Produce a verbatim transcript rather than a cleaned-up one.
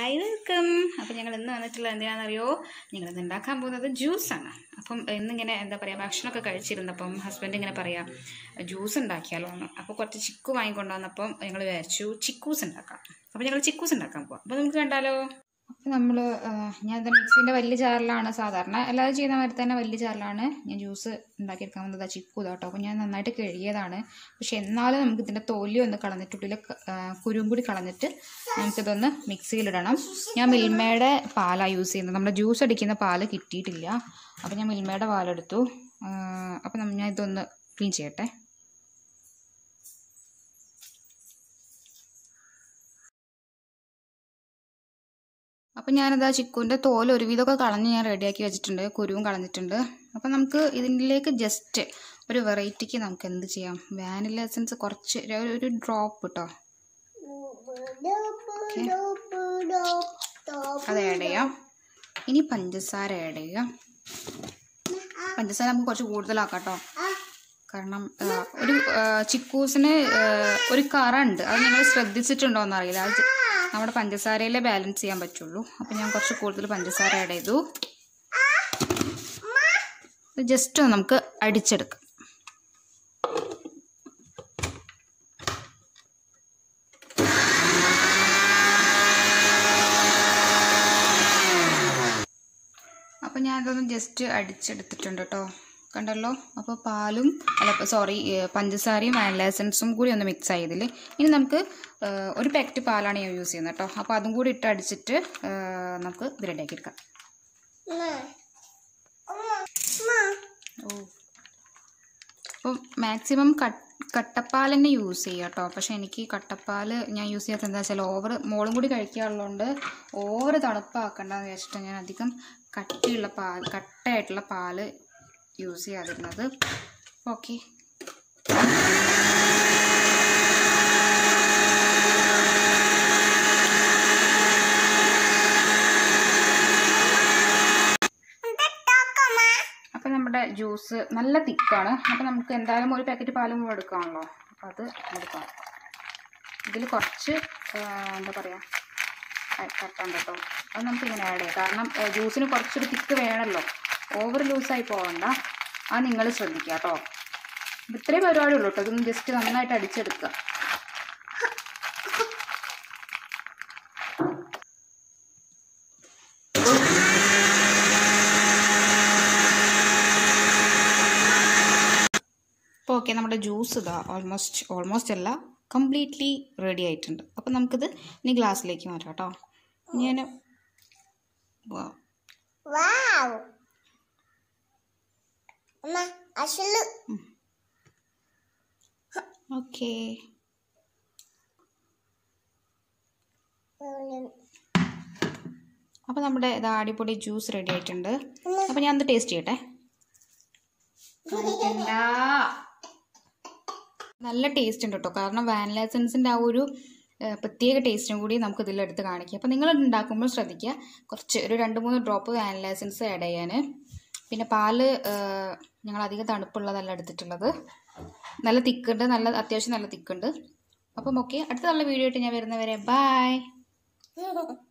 Hi welcome. അപ്പം ഞങ്ങൾ ഇന്ന് വന്നിട്ടുള്ള എന്തിനാണെന്നറിയോ, ഞങ്ങളിന്ന് ഉണ്ടാക്കാൻ പോകുന്നത് ജ്യൂസാണ്. അപ്പം ഇന്നിങ്ങനെ എന്താ പറയുക, ഭക്ഷണമൊക്കെ കഴിച്ചിരുന്നപ്പം ഹസ്ബൻഡ് ഇങ്ങനെ പറയാം ജ്യൂസ് ഉണ്ടാക്കിയാലോ എന്ന്. അപ്പോൾ കുറച്ച് ചിക്കു വാങ്ങിക്കൊണ്ടുവന്നപ്പം ഞങ്ങൾ വിചാരിച്ചു ചിക്കൂസ് ഉണ്ടാക്കാം. അപ്പോൾ ഞങ്ങൾ ചിക്കൂസ് ഉണ്ടാക്കാൻ പോകാം. അപ്പോൾ നമുക്ക് കണ്ടാലോ. അപ്പോൾ നമ്മൾ ഞാൻ മിക്സിൻ്റെ വലിയ ജാറിലാണ് സാധാരണ എല്ലാവരും ചെയ്യുന്ന മാതിരി തന്നെ വലിയ ജാറിലാണ് ഞാൻ ജ്യൂസ് ഉണ്ടാക്കിയെടുക്കാൻ വന്നത്. ആ ചിക്കു കേട്ടോ. അപ്പോൾ ഞാൻ നന്നായിട്ട് കഴുകിയതാണ്. പക്ഷെ എന്നാലും നമുക്ക് ഇതിൻ്റെ തൊലി ഒന്ന് കളഞ്ഞിട്ട് ഉള്ളിൽ കുരുവും കൂടി കളഞ്ഞിട്ട് നമുക്കിതൊന്ന് മിക്സിയിലിടണം. ഞാൻ മിൽമയുടെ പാലാണ് യൂസ് ചെയ്യുന്നത്. നമ്മുടെ ജ്യൂസ് അടിക്കുന്ന പാല് കിട്ടിയിട്ടില്ല. അപ്പോൾ ഞാൻ മിൽമയുടെ പാലെടുത്തു. അപ്പോൾ ഞാൻ ഇതൊന്ന് ക്ലീൻ ചെയ്യട്ടെ. അപ്പം ഞാനത് ചിക്കുവിൻ്റെ തോൽ ഒരുവിധമൊക്കെ കളഞ്ഞ് ഞാൻ റെഡിയാക്കി വെച്ചിട്ടുണ്ട്, കുരുവും കളഞ്ഞിട്ടുണ്ട്. അപ്പം നമുക്ക് ഇതിലേക്ക് ജസ്റ്റ് ഒരു വെറൈറ്റിക്ക് നമുക്ക് എന്ത് ചെയ്യാം, വാനില എസൻസ് കുറച്ച് ഒരു ഡ്രോപ്പ് കേട്ടോ, അത് ആഡ് ചെയ്യാം. ഇനി പഞ്ചസാര ആഡ് ചെയ്യാം. പഞ്ചസാര നമുക്ക് കുറച്ച് കൂടുതലാക്കാം കേട്ടോ, കാരണം ഒരു ചിക്കൂസിന് ഒരു കറ ഉണ്ട്, അത് നിങ്ങൾ ശ്രദ്ധിച്ചിട്ടുണ്ടോ എന്നറിയില്ല. അത് നമ്മുടെ പഞ്ചസാരയിലേ ബാലൻസ് ചെയ്യാൻ പറ്റുള്ളൂ. അപ്പം ഞാൻ കുറച്ച് കൂടുതൽ പഞ്ചസാര ആഡ് ചെയ്തു. ജസ്റ്റ് നമുക്ക് അടിച്ചെടുക്കാം. അപ്പം ഞാനതൊന്ന് ജസ്റ്റ് അടിച്ചെടുത്തിട്ടുണ്ട് കേട്ടോ, കണ്ടല്ലോ. അപ്പോൾ പാലും അല്ല സോറി പഞ്ചസാരയും വാനില എസൻസും കൂടി ഒന്ന് മിക്സ് ആയതിൽ ഇനി നമുക്ക് ഒരു പാക്കറ്റ് പാലാണ് ഞാൻ യൂസ് ചെയ്യുന്നത് കേട്ടോ. അപ്പോൾ അതും കൂടി ഇട്ട് അടിച്ചിട്ട് നമുക്ക് ഇത് റെഡിയാക്കി എടുക്കാം. ഓ അപ്പോൾ മാക്സിമം കട്ട് കട്ടപ്പാൽ തന്നെ യൂസ് ചെയ്യുക കേട്ടോ. പക്ഷേ എനിക്ക് കട്ടപ്പാൽ ഞാൻ യൂസ് ചെയ്യാത്ത എന്താ വെച്ചാൽ ഓവർ മോളും കൂടി കഴിക്കാറുള്ളതുകൊണ്ട് ഓവർ തണുപ്പാക്കണ്ടെന്ന് വെച്ചിട്ട് ഞാൻ അധികം കട്ടിയുള്ള പാൽ കട്ടയായിട്ടുള്ള പാല് യൂസ് ചെയ്യാതിരുന്നത്. ഓക്കെ, അപ്പം നമ്മുടെ ജ്യൂസ് നല്ല തിക്കാണ്. അപ്പം നമുക്ക് എന്തായാലും ഒരു പാക്കറ്റ് പാലും കൂടെ എടുക്കാമല്ലോ. അപ്പം അത് എടുക്കാം. ഇതിൽ കുറച്ച് എന്താ പറയുക കട്ടാൻ കേട്ടോ, അത് നമുക്ക് ഇങ്ങനെ ആഡ് ചെയ്യാം. കാരണം ജ്യൂസിന് കുറച്ചൊരു തിക്ക് വേണമല്ലോ, ഓവർ ലൂസായി പോകണ്ട. അത് നിങ്ങൾ ശ്രദ്ധിക്കുക കേട്ടോ. ഇത്രയും പരിപാടി ഉള്ളൂ കേട്ടോ. ഇതൊന്ന് ജസ്റ്റ് നന്നായിട്ട് അടിച്ചെടുക്കുക. അപ്പോൾ ഓക്കെ, നമ്മുടെ ജ്യൂസ് ഇതാ ഓൾമോസ്റ്റ് ഓൾമോസ്റ്റ് അല്ല കംപ്ലീറ്റ്ലി റെഡി ആയിട്ടുണ്ട്. അപ്പം നമുക്കിത് ഇനി ഗ്ലാസ്സിലേക്ക് മാറ്റാം കേട്ടോ. ഞാൻ ഓക്കെ, അപ്പം നമ്മുടെ ഇതാ അടിപൊളി ജ്യൂസ് റെഡി ആയിട്ടുണ്ട്. അപ്പം ഞാൻ ഒന്ന് ടേസ്റ്റ് ചെയ്യട്ടെ. നല്ല ടേസ്റ്റ് ഉണ്ട് കേട്ടോ, കാരണം വാനില എസൻസിൻ്റെ ആ ഒരു പ്രത്യേക ടേസ്റ്റും കൂടി നമുക്ക് ഇതിലെടുത്ത് കാണിക്കാം. അപ്പോൾ നിങ്ങൾ ഉണ്ടാക്കുമ്പോൾ ശ്രദ്ധിക്കുക, കുറച്ച് ഒരു രണ്ട് മൂന്ന് ഡ്രോപ്പ് വാനില എസൻസ് ആഡ് ചെയ്യാൻ. പിന്നെ പാല് ഞങ്ങൾ അധികം തണുപ്പുള്ളതല്ല എടുത്തിട്ടുള്ളത്, നല്ല തിക്കുണ്ട്, നല്ല അത്യാവശ്യം നല്ല തിക്കുണ്ട്. അപ്പം ഓക്കെ, അടുത്ത നല്ല വീഡിയോ ആയിട്ട് ഞാൻ വരുന്നവരെ ബൈ.